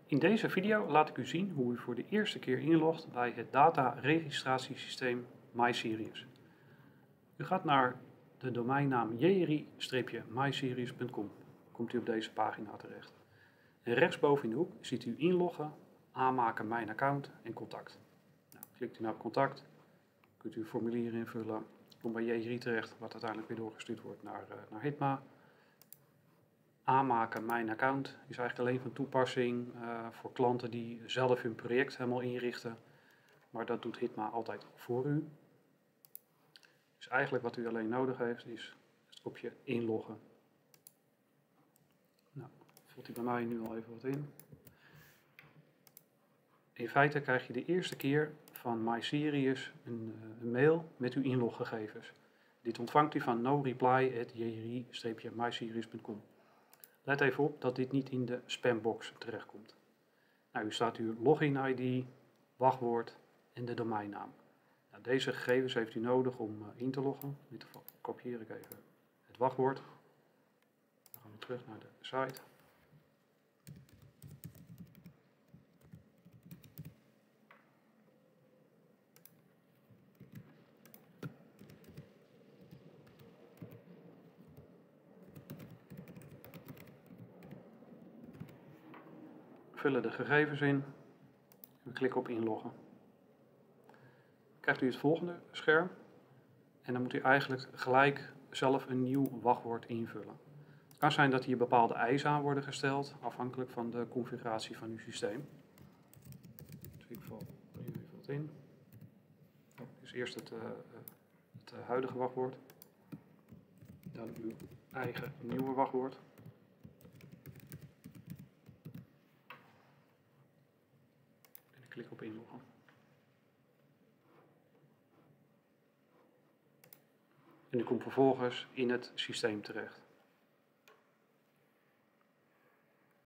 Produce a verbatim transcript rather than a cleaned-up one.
In deze video laat ik u zien hoe u voor de eerste keer inlogt bij het data-registratiesysteem MySirius. U gaat naar de domeinnaam j r i my sirius punt com. Komt u op deze pagina terecht. En rechtsboven in de hoek ziet u inloggen, aanmaken mijn account en contact. Nou, klikt u naar contact, kunt u formulieren invullen, komt bij j r i terecht, wat uiteindelijk weer doorgestuurd wordt naar, uh, naar HITMA. Aanmaken mijn account is eigenlijk alleen van toepassing uh, voor klanten die zelf hun project helemaal inrichten. Maar dat doet HITMA altijd voor u. Dus eigenlijk wat u alleen nodig heeft is het kopje inloggen. Nou, vult hij bij mij nu al even wat in. In feite krijg je de eerste keer van MySirius een, een mail met uw inloggegevens. Dit ontvangt u van no reply at j r i my sirius punt com. Let even op dat dit niet in de spambox terechtkomt. Nou, u staat uw login I D, wachtwoord en de domeinnaam. Nou, deze gegevens heeft u nodig om uh, in te loggen. In dit geval kopieer ik even het wachtwoord. Dan gaan we terug naar de site. Vullen de gegevens in. We klikken op inloggen. Krijgt u het volgende scherm. En dan moet u eigenlijk gelijk zelf een nieuw wachtwoord invullen. Het kan zijn dat hier bepaalde eisen aan worden gesteld, afhankelijk van de configuratie van uw systeem. Dus ik vul nu even wat in. Dus eerst het, uh, het uh, huidige wachtwoord. Dan uw eigen nieuwe wachtwoord. Klik op inloggen. En u komt vervolgens in het systeem terecht.